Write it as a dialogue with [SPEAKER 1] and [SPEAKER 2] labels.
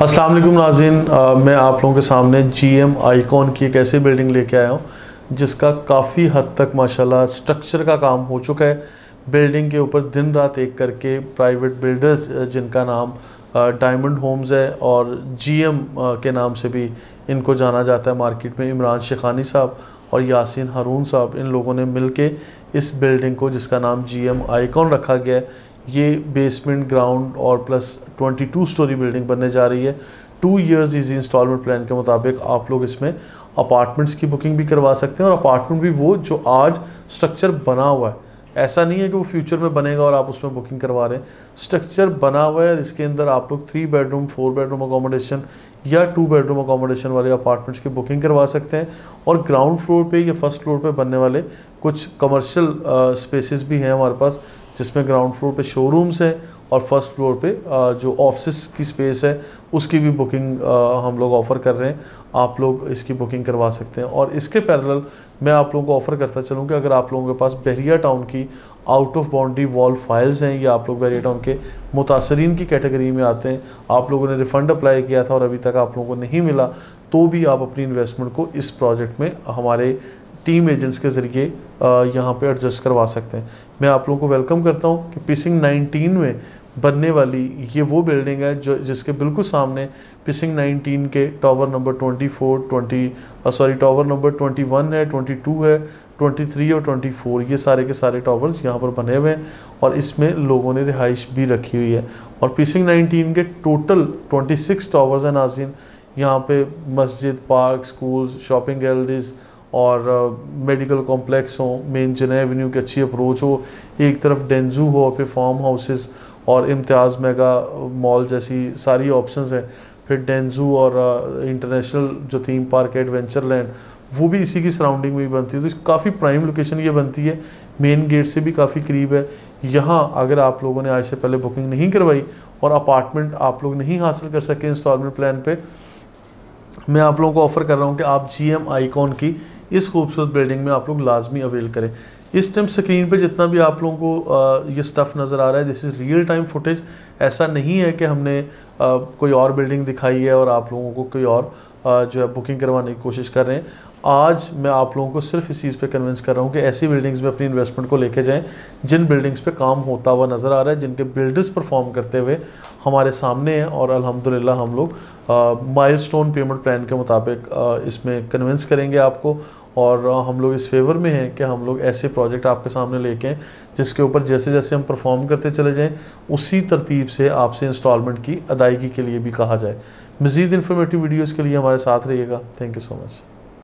[SPEAKER 1] अस्सलाम वालेकुम नाज़रीन, मैं आप लोगों के सामने जीएम आइकॉन की एक ऐसी बिल्डिंग लेके आया हूँ जिसका काफ़ी हद तक माशाल्लाह स्ट्रक्चर का काम हो चुका है। बिल्डिंग के ऊपर दिन रात एक करके प्राइवेट बिल्डर्स जिनका नाम डायमंड होम्स है और जीएम के नाम से भी इनको जाना जाता है मार्केट में, इमरान शेखानी साहब और यासीन हारून साहब, इन लोगों ने मिलके इस बिल्डिंग को जिसका नाम जीएम आइकॉन रखा गया है, ये बेसमेंट ग्राउंड और प्लस 22 स्टोरी बिल्डिंग बनने जा रही है। 2 इयर्स इजी इंस्टॉलमेंट प्लान के मुताबिक आप लोग इसमें अपार्टमेंट्स की बुकिंग भी करवा सकते हैं और अपार्टमेंट भी वो जो आज स्ट्रक्चर बना हुआ है, ऐसा नहीं है कि वो फ्यूचर में बनेगा और आप उसमें बुकिंग करवा रहे हैं। स्ट्रक्चर बना हुआ है, इसके अंदर आप लोग 3 बेडरूम 4 बेडरूम अकोमोडेशन या 2 बेडरूम अकोमोडेशन वाले अपार्टमेंट्स की बुकिंग करवा सकते हैं। और ग्राउंड फ्लोर पे या फर्स्ट फ्लोर पे बनने वाले कुछ कमर्शियल स्पेसेस भी हैं हमारे पास, जिसमें ग्राउंड फ्लोर पे शोरूम्स हैं और फर्स्ट फ्लोर पे जो ऑफिस की स्पेस है उसकी भी बुकिंग हम लोग ऑफ़र कर रहे हैं। आप लोग इसकी बुकिंग करवा सकते हैं। और इसके पैरेलल मैं आप लोगों को ऑफ़र करता चलूँ कि अगर आप लोगों के पास बहरिया टाउन की out of boundary wall files हैं या आप लोग बहरिया टाउन के मुतासरीन की कैटेगरी में आते हैं, आप लोगों ने रिफ़ंड अप्लाई किया था और अभी तक आप लोगों को नहीं मिला, तो भी आप अपनी इन्वेस्टमेंट को इस प्रोजेक्ट में हमारे टीम एजेंट्स के ज़रिए यहाँ पे एडजस्ट करवा सकते हैं। मैं आप लोगों को वेलकम करता हूँ कि पिसिंग 19 में बनने वाली ये वो बिल्डिंग है जो जिसके बिल्कुल सामने पिसिंग 19 के टावर नंबर टावर नंबर 21 है, 22 है, 23 और 24, ये सारे के सारे टावर्स यहाँ पर बने हुए हैं और इसमें लोगों ने रिहाइश भी रखी हुई है। और पिसिंग 19 के टोटल 26 टावर्स हैं नाज़रीन। यहाँ पे मस्जिद, पार्क, स्कूल्स, शॉपिंग गैलरीज और मेडिकल कॉम्प्लेक्स हो, मेन जने एवेन्यू की अच्छी अप्रोच हो, एक तरफ डेंजू हो पे फार्म हाउसेस और इम्तियाज़ मेगा मॉल जैसी सारी ऑप्शंस हैं। फिर डेंजू और इंटरनेशनल जो थीम पार्क है एडवेंचर लैंड, वो भी इसी की सराउंडिंग में ही बनती है। तो काफ़ी प्राइम लोकेशन ये बनती है, मेन गेट से भी काफ़ी करीब है। यहाँ अगर आप लोगों ने आज से पहले बुकिंग नहीं करवाई और अपार्टमेंट आप लोग नहीं हासिल कर सके इंस्टॉलमेंट प्लान पे, मैं आप लोगों को ऑफ़र कर रहा हूँ कि आप जीएम आइकॉन की इस खूबसूरत बिल्डिंग में आप लोग लाजमी अवेल करें। इस टाइम स्क्रीन पे जितना भी आप लोगों को ये स्टफ़ नज़र आ रहा है, this is real time footage. ऐसा नहीं है कि हमने कोई और बिल्डिंग दिखाई है और आप लोगों को कोई और जो है बुकिंग करवाने की कोशिश कर रहे हैं। आज मैं आप लोगों को सिर्फ इस चीज़ पे कन्विंस कर रहा हूँ कि ऐसी बिल्डिंग्स में अपनी इन्वेस्टमेंट को लेके जाएं जिन बिल्डिंग्स पे काम होता हुआ नज़र आ रहा है, जिनके बिल्डर्स परफॉर्म करते हुए हमारे सामने हैं और अल्हम्दुलिल्लाह हम लोग माइलस्टोन पेमेंट प्लान के मुताबिक इसमें कन्विंस करेंगे आपको। और हम लोग इस फेवर में हैं कि हम लोग ऐसे प्रोजेक्ट आपके सामने लेके आएँ जिसके ऊपर जैसे जैसे हम परफॉर्म करते चले जाएँ उसी तरतीब से आपसे इंस्टॉलमेंट की अदायगी के लिए भी कहा जाए। मज़ीद इन्फॉर्मेटिव वीडियोज़ के लिए हमारे साथ रहिएगा। Thank you so much.